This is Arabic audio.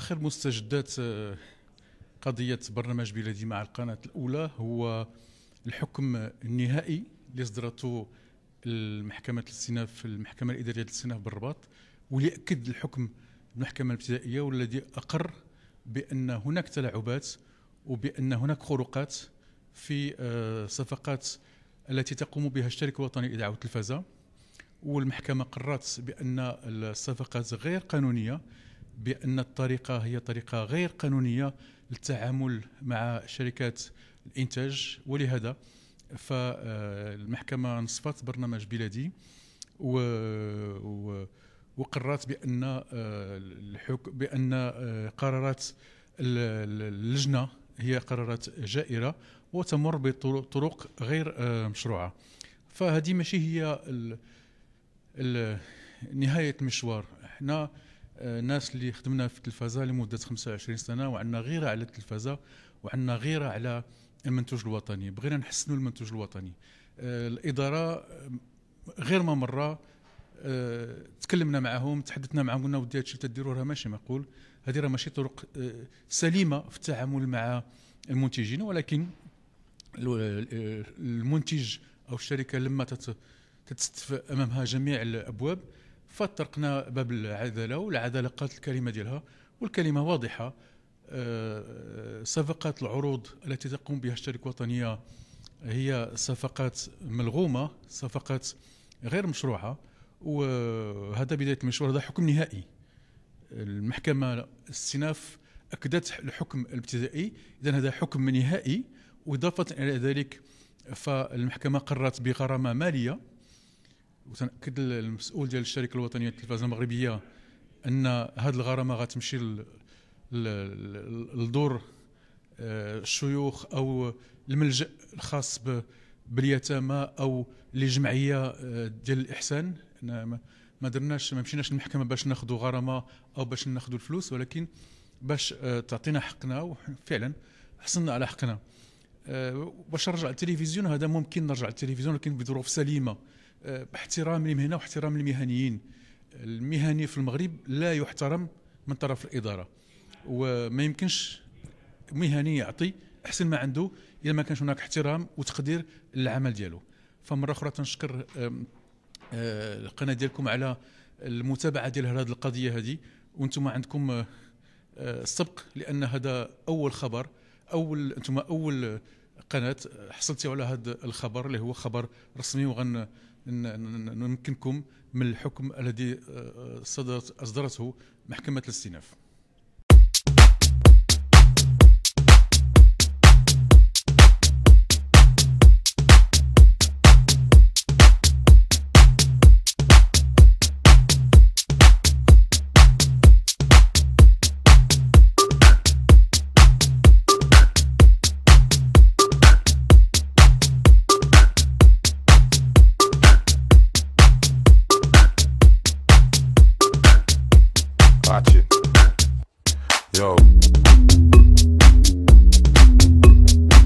آخر مستجدات قضية برنامج بلادي مع القناة الأولى هو الحكم النهائي اللي أصدرته المحكمة الاستئناف المحكمة الإدارية للاستئناف بالرباط، واللي أكد الحكم المحكمة الابتدائية، والذي أقر بأن هناك تلاعبات وبأن هناك خروقات في صفقات التي تقوم بها الشركة الوطنية للإذاعة والتلفزة. والمحكمة قررت بأن الصفقات غير قانونية، بأن الطريقة هي طريقة غير قانونية للتعامل مع شركات الإنتاج. ولهذا فالمحكمة نصفت برنامج بلادي وقررت بأن قرارات اللجنة هي قرارات جائرة وتمر بطرق غير مشروعة. فهذه ماشي هي نهاية المشوار. احنا ناس اللي خدمنا في التلفزة لمدة 25 سنة وعندنا غيرة على التلفزة وعندنا غيرة على المنتوج الوطني، بغينا نحسنوا المنتوج الوطني. الإدارة غير ما مرة تكلمنا معهم، تحدثنا معهم، قلنا ودي هادشي تديروا راه ماشي معقول، هذه راه ماشي طرق سليمة في التعامل مع المنتجين. ولكن المنتج أو الشركة لما تتستف أمامها جميع الأبواب فطرقنا باب العدالة، والعدالة قالت الكلمة ديالها، والكلمة واضحة. صفقات العروض التي تقوم بها الشركة الوطنية هي صفقات ملغومة، صفقات غير مشروعة، وهذا بداية المشوار. هذا حكم نهائي. المحكمة الاستئناف أكدت الحكم الابتدائي، إذن هذا حكم نهائي. وإضافة إلى ذلك فالمحكمة قررت بغرامة مالية، وتنأكد المسؤول ديال الشركة الوطنية للتلفزة المغربية أن هذه الغرامة غتمشي لدور الشيوخ أو الملجأ الخاص باليتامى أو لجمعية ديال الإحسان. ما درناش، ما مشيناش للمحكمة باش ناخذوا غرامة أو باش ناخذوا الفلوس، ولكن باش تعطينا حقنا، وفعلا حصلنا على حقنا. باش نرجع التلفزيون، هذا ممكن نرجع التلفزيون لكن بظروف سليمة، باحترام للمهنة واحترام للمهنيين. المهني في المغرب لا يحترم من طرف الإدارة، وما يمكنش مهني يعطي أحسن ما عنده إذا ما كانش هناك احترام وتقدير للعمل ديالو. فمرة أخرى تنشكر القناة ديالكم على المتابعة ديال هذه القضية هذه، وانتم عندكم السبق، لأن هذا أول خبر، أنتم أول قناة حصلتوا على هذا الخبر اللي هو خبر رسمي، نمكنكم من الحكم الذي أصدرته محكمة الاستئناف. Yo.